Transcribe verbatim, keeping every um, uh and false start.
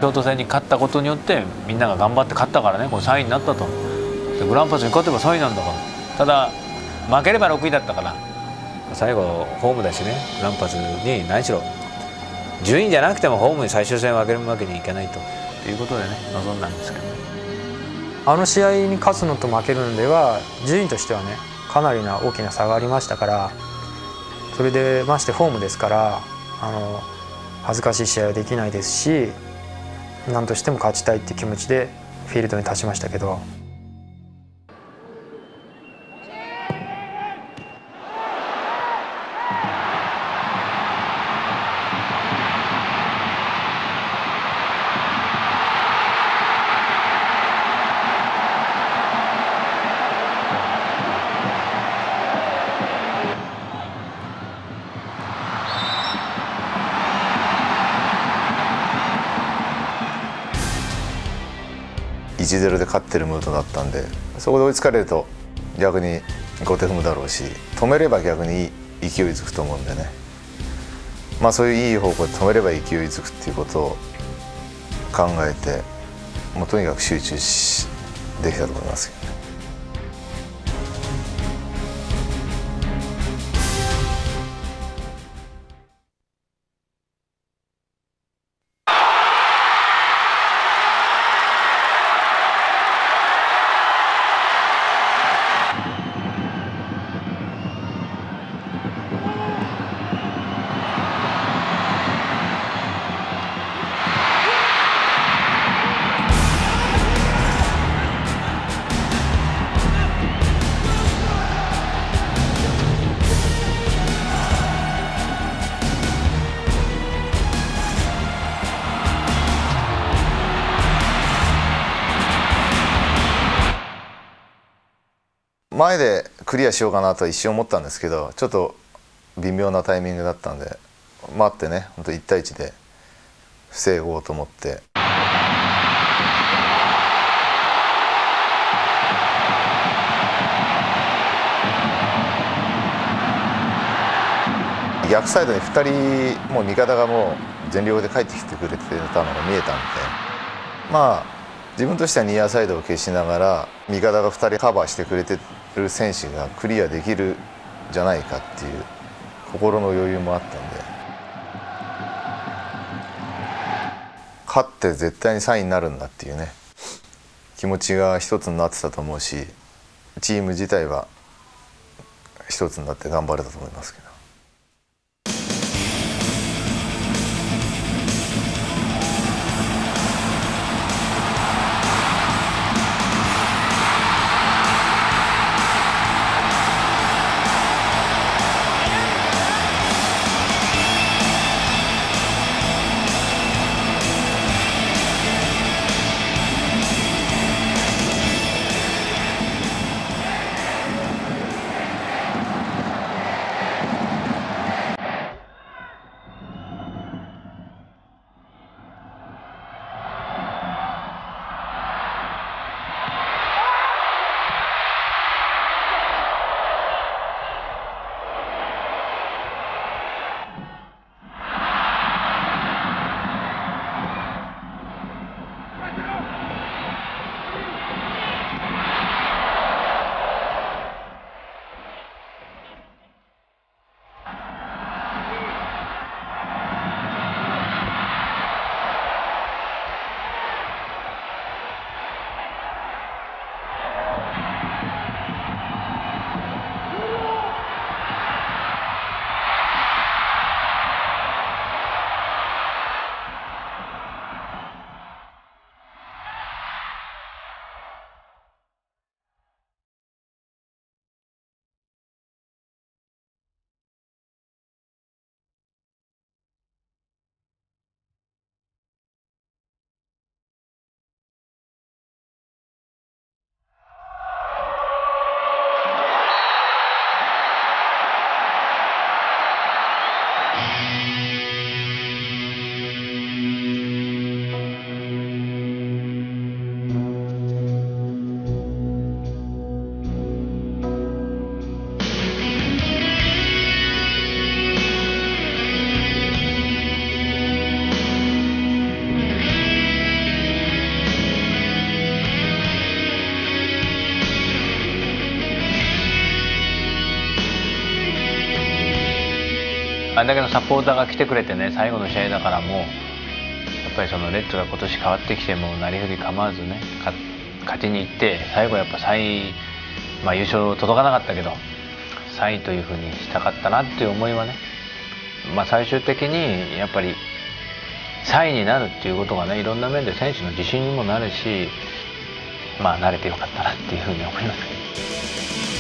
京都戦に勝ったことによってみんなが頑張って勝ったからね、これさんいになったと。でグランパスに勝てばさんいなんだから。ただ負ければろくいだったから、最後ホームだしね、グランパスに何しろ順位じゃなくてもホームに最終戦を分けるわけにいけないということでね、臨んだんですけどね。 あの試合に勝つのと負けるのでは順位としてはね、かなりな大きな差がありましたから、それでましてホームですから、あの恥ずかしい試合はできないですし、何としても勝ちたいっていう気持ちでフィールドに立ちましたけど。 いちたいゼロで勝ってるムードだったんで、そこで追いつかれると逆に後手踏むだろうし、止めれば逆に勢いづくと思うんでね、まあそういういい方向で止めれば勢いづくっていうことを考えて、もうとにかく集中しできたと思いますけどね。前でクリアしようかなと一瞬思ったんですけど、ちょっと微妙なタイミングだったんで、待ってね、本当いちたいいちで防ごうと思って。逆サイドにふたり、もう味方がもう全力で帰ってきてくれてたのが見えたんで、まあ自分としてはニアサイドを消しながら味方がふたりカバーしてくれてる選手がクリアできるんじゃないかっていう心の余裕もあったんで、勝って絶対にさんいになるんだっていうね、気持ちが一つになってたと思うし、チーム自体は一つになって頑張れたと思いますけど。 あれだけのサポーターが来てくれてね、最後の試合だからもうやっぱりそのレッズが今年変わってきてもなりふり構わずね勝ちにいって、最後やっぱさんい、まあ優勝届かなかったけどさんいというふうにしたかったなっていう思いはね、まあ最終的にやっぱりさんいになるっていうことがね、いろんな面で選手の自信にもなるし、まあ慣れてよかったなっていうふうに思いますけど。